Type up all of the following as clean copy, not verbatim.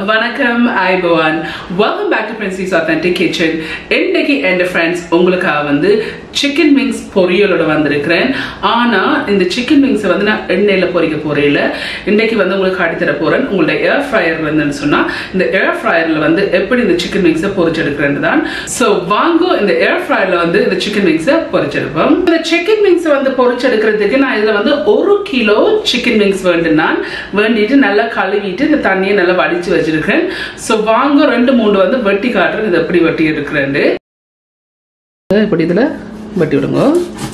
Vanakkam, Aiboan. Welcome back to Princy's Authentic Kitchen. Indeki and friends, ungalukkaga vandu chicken wings poriyaloda vandirukken. Ana indha chicken wings vandu na ennela porikka porilla. Indeki vandu ungalku kaadi thera poren. Ungalde air fryer irundhanu sonna indha air fryer la vandu eppadi indha chicken wings porichedukkrendran. So vaango indha air fryer la vandu indha chicken wings porichedupom. Indha chicken wings vandu porichedukradhukku na idla vandu 1 kilo chicken wings vendittu nalla kalivittu indha thanniye nalla vadichu வச்சிருக்கேன். So வாங்க 2-3 வந்து வெட்டி காட்றேன். இது எப்படி வெட்டி எடுக்கறேன். இப்படி இதல வெட்டி விடுங்க.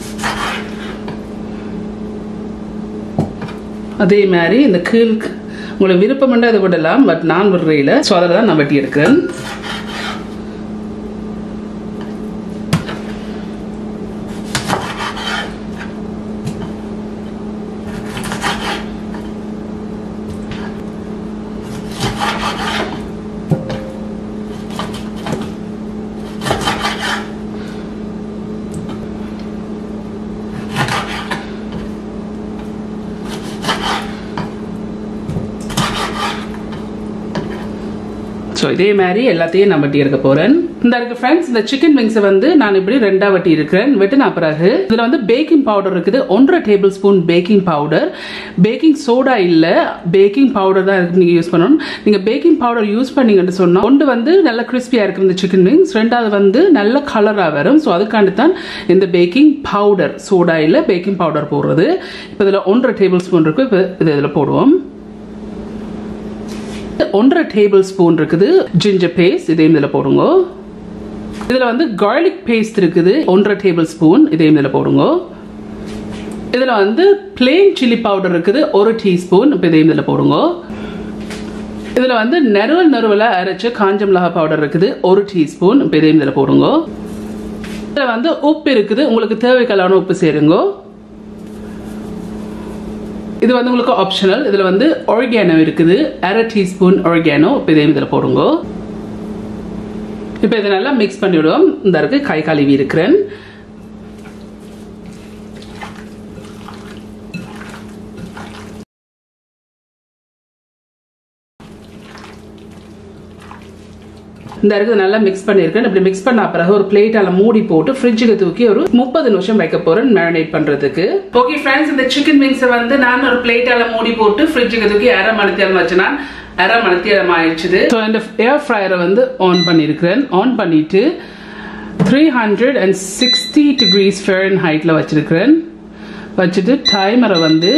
அதே மாதிரி இந்த கீழ் உங்களுக்கு விருப்பம் இருந்தா இத விடலாம். பட் நான் விடுறேன். சோ அதல தான் நான் வெட்டி எடுக்கறேன். So இதே மாதிரி எல்லாத்தையும் நான் வெட்டி எடுக்க போறேன். இந்த இருக்கு फ्रेंड्स, இந்த chicken wings வந்து நான் இப்படி ரெண்டா வெட்டி இருக்கேன். வெட்டின பிறகு இதுல வந்து பேக்கிங் பவுடர் இருக்குது. 1.5 tablespoon baking powder. Baking soda இல்ல, பேக்கிங் பவுடர் தான் நீங்க யூஸ் பண்ணணும். நீங்க பேக்கிங் பவுடர் யூஸ் பண்ணீங்கன்னு சொன்னா ஒன்று வந்து நல்ல கிறிஸ்பியா இருக்கும் இந்த chicken wings, ரெண்டாவது வந்து நல்ல கலரா வரும். சோ அதுக்காண்டி தான் இந்த பேக்கிங் பவுடர், சோடா இல்ல பேக்கிங் பவுடர் போடுறது. இப்போ இதுல 1.5 டேபிள்ஸ்பூன் இருக்கு. இப்போ இதுல போடுவோம். 1.5 டேபிள்ஸ்பூன் இருக்குது ginger paste, இதையும் இதுல போடுங்க. இதுல வந்து garlic paste இருக்குது 1.5 டேபிள்ஸ்பூன், இதையும் இதுல போடுங்க. இதுல வந்து plain chili powder இருக்குது 1 டீஸ்பூன், இப்போ இதையும் இதுல போடுங்க. இதுல வந்து நறுவலா அரைச்ச காஞ்ச மிளகாய் பவுடர் இருக்குது 1 டீஸ்பூன், இப்போ இதையும் இதுல போடுங்க. இதுல வந்து உப்பு இருக்குது, உங்களுக்கு தேவைக்கலான உப்பு சேருங்க. இது வந்து உங்களுக்கு ஆப்ஷனல். இதுல வந்து ஆர்கானோ இருக்குது 1/2 டீஸ்பூன் ஆர்கானோ, இப்போ இதையும் இதுல போடுங்க. இப்போ இதை நல்லா மிக்ஸ் பண்ணிவிடுவோம். இந்த இருக்கு கை கழுவி இருக்கிறேன். இந்த இருக்கு நல்லா மிக்ஸ் பண்ணிருக்கேன். இப்படி மிக்ஸ் பண்ண பிறகு ஒரு பிளேட்டால மூடி போட்டு ஃப்ரிட்ஜுக்கு தூக்கி ஒரு 30 நிமிஷம் வைக்க போறேன் மேரினேட் பண்றதுக்கு. ஓகே फ्रेंड्स, இந்த chicken wings வந்து நான் ஒரு பிளேட்டால மூடி போட்டு ஃப்ரிட்ஜுக்கு தூக்கி 1/2 மணி நேரம் வச்சேனா 1/2 மணி நேரம் ஆயிடுச்சு. சோ இந்த ஏர் ஃப்ரையரை வந்து ஆன் பண்ணிருக்கேன். ஆன் பண்ணிட்டு 360 degrees Fahrenheitல வச்சிருக்கேன். வச்சிட்டு டைமரை வந்து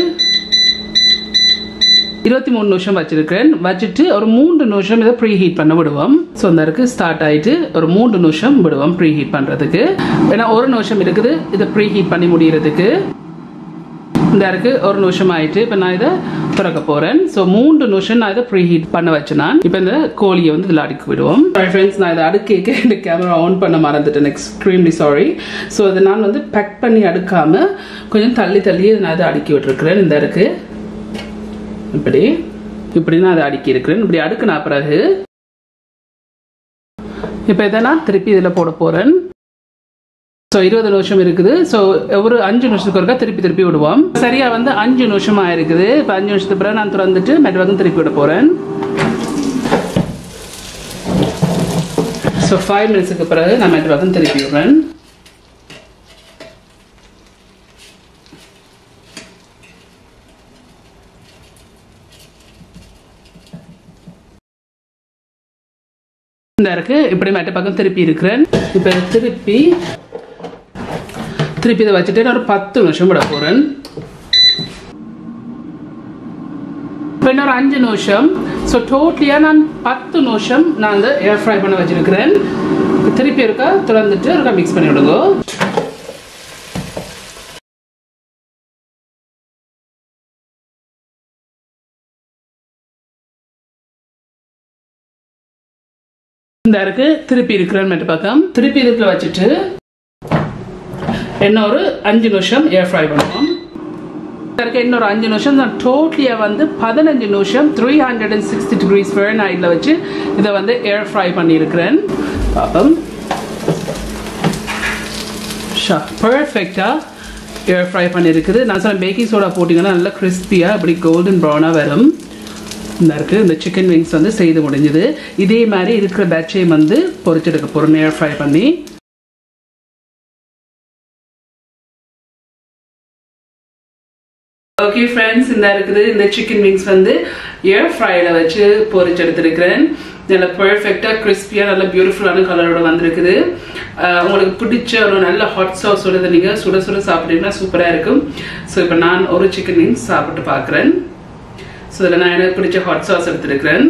23 நிமிஷம் வச்சிருக்கேன். வச்சிட்டு ஒரு 3 நிமிஷம் இதை ப்ரீ ஹீட் பண்ண விடுவோம். ஸோ இந்த இருக்கு ஸ்டார்ட் ஆயிட்டு ஒரு 3 நிமிஷம் விடுவோம் ப்ரீ ஹீட் பண்றதுக்கு. ஏன்னா 1 நிமிஷம் இருக்குது இதை ப்ரீ ஹீட் பண்ணி முடியறதுக்கு. இந்த இருக்கு 1 நிமிஷம் ஆயிட்டு இப்போ நான் இதை திறக்க போறேன். ஸோ 3 நிமிஷம் நான் இதை ப்ரீ ஹீட் பண்ண வச்சேன். நான் இப்போ இந்த கோழியை வந்து இதில் அடுக்கி விடுவோம். ஃப்ரெண்ட்ஸ், நான் இதை அடுக்க இந்த கேமரா ஆன் பண்ண மறந்துட்டேன். Extremely sorry. ஸோ அதை நான் வந்து பேக் பண்ணி அடுக்காம கொஞ்சம் தள்ளி நான் இதை அடுக்கி விட்டுருக்கிறேன். இந்த இருக்கு இப்படி நான் அதை அடுக்கி இருக்கிறேன். இப்படி அடுக்கின பிறகு இப்போ இதை நான் திருப்பி இதில் போட போறேன். ஸோ 20 நிமிஷம் இருக்குது. ஸோ ஒரு 5 நிமிஷத்துக்கு ஒருக்கா திருப்பி விடுவோம். சரியா வந்து 5 நிமிஷமா இருக்குது. இப்போ 5 நிமிஷத்துக்கு பிறகு நான் திறந்துட்டு மெதுவாக திருப்பி விட போறேன். ஸோ 5 மினிட்ஸுக்கு பிறகு நான் மெதுவாக திருப்பி விடுறேன். இந்த இருக்கு இப்படி மேட்ட பக்கம் திருப்பி இருக்கிறேன். இப்போ திருப்பி இதை வச்சுட்டு நான் ஒரு 10 நிமிஷம் விட போறேன். இப்போ இன்னொரு 5 நிமிஷம். ஸோ டோட்டலியா நான் 10 நிமிஷம் நான் அந்த ஏர் ஃப்ரை பண்ண வச்சிருக்கிறேன். திருப்பி இருக்கா திறந்துட்டு இருக்கா மிக்ஸ் பண்ணி விடுங்க. இந்த இருக்கு திருப்பி இருக்கிறேன் மேட்ட பக்கம். திருப்பி இதுக்குள்ள வச்சுட்டு இன்னொரு 5 நிமிஷம் ஏர் ஃப்ரை பண்ணுவோம். இன்னொரு 5 நிமிஷம் நான் டோட்டலியா வந்து 15 நிமிஷம் 360 degrees Fahrenheitல வச்சு இதை வந்து ஏர் ஃப்ரை பண்ணியிருக்கிறேன். பாப்போம். பர்ஃபெக்டா ஏர் ஃப்ரை பண்ணியிருக்குது. நான் சொன்ன பேக்கிங் சோடா போட்டிங்கன்னா நல்லா கிறிஸ்பியாக இப்படி கோல்டன் ப்ரௌனாக வரும். இந்த இருக்குது இந்த சிக்கன் விங்ஸ் வந்து செய்து முடிஞ்சது. இதே மாதிரி இருக்கிற பேட்சையும் வந்து பொரிச்செடுக்க போகிறோம் ஏர் ஃப்ரை பண்ணி. ஓகே ஃப்ரெண்ட்ஸ், இந்த இருக்குது இந்த சிக்கன் விங்ஸ் வந்து ஏர் ஃப்ரையில் வச்சு பொரிச்செடுத்துருக்கிறேன். நல்ல பர்ஃபெக்டாக கிறிஸ்பியாக நல்ல பியூட்டிஃபுல்லான கலரோட வந்திருக்குது. உங்களுக்கு பிடிச்ச ஒரு நல்ல ஹாட் சாஸோட நீங்கள் சுட சுட சாப்பிட்டீங்கன்னா சூப்பராக இருக்கும். ஸோ இப்போ நான் ஒரு சிக்கன் விங்ஸ் சாப்பிட்டு பார்க்குறேன். ஸோ இதில் நான் எனக்கு பிடிச்ச ஹாட் சாஸ் எடுத்துருக்கிறேன்.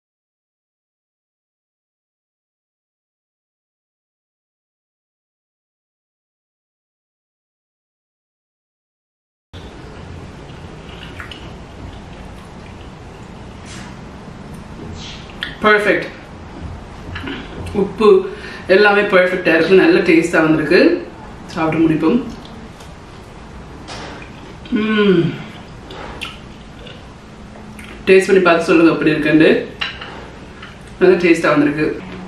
பர்ஃபெக்ட், உப்பு எல்லாமே பர்ஃபெக்டாக இருக்குது. நல்ல டேஸ்ட்டாக வந்திருக்கு. சாப்பிட்டு முடிப்போம். டேஸ்ட் பண்ணி பார்த்து சொல்லுங்கள் எப்படி இருக்குன்னு. நல்ல டேஸ்ட்டாக வந்திருக்கு.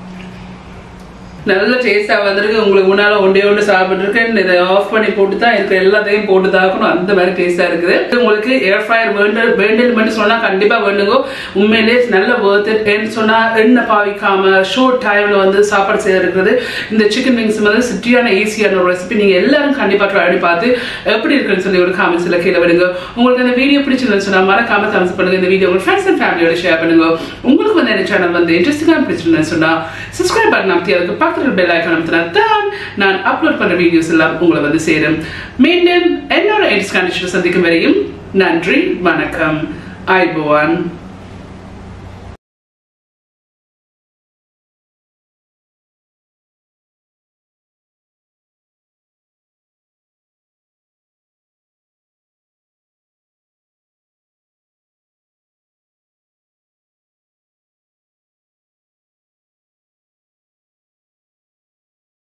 நல்ல டேஸ்ட்டாக வந்திருக்கு. உங்களுக்கு முன்னால் ஒன்று சாப்பிட்ருக்கேன். இதை ஆஃப் பண்ணி போட்டு தான் இருக்கிற எல்லாத்தையும் போட்டு தாக்கணும். அந்த மாதிரி டேஸ்ட்டாக இருக்குது. உங்களுக்கு ஏர் ஃப்ரையர் வேண்டுன்னு சொன்னால் கண்டிப்பாக வேண்டுங்கோ. உண்மையிலே நல்ல worth it. ஏன்னு சொன்னால் எண்ணெய் பாவிக்காமல் ஷோர்ட் டைமில் வந்து சாப்பாடு செய்ய இருக்கிறது. இந்த சிக்கன் விங்ஸ் வந்து சிட்டியான ஈஸியான ஒரு ரெசிபி. நீங்கள் எல்லாரும் கண்டிப்பாக ட்ரை பண்ணி பார்த்து எப்படி இருக்குன்னு சொல்லி ஒரு காமெண்ட்ஸில் கீழே விடுங்க. உங்களுக்கு இந்த வீடியோ பிடிச்சிருந்துன்னு சொன்னால் மறக்காம தம்ஸ் பண்ணுங்க. இந்த வீடியோ உங்கள் ஃப்ரெண்ட்ஸ் அண்ட் ஃபேமிலியோட ஷேர் பண்ணுங்க. உங்களுக்கு வந்து இந்த சேனல் வந்து இன்ட்ரெஸ்டிங்காக பிடிச்சிருந்தேன்னு சொன்னால் சப்ஸ்கிரைப் பண்ண அமைத்தி அதுக்கு பெல் ஐகான் அழுத்தினா தான் நான் அப்லோட் பண்ற வீடியோஸ் எல்லாம் உங்களை வந்து சேரும். மீண்டும் என்னோட எடிட் கண்டிஷன் சந்திக்கும் வரையும் நன்றி, வணக்கம், ஐபோவான்.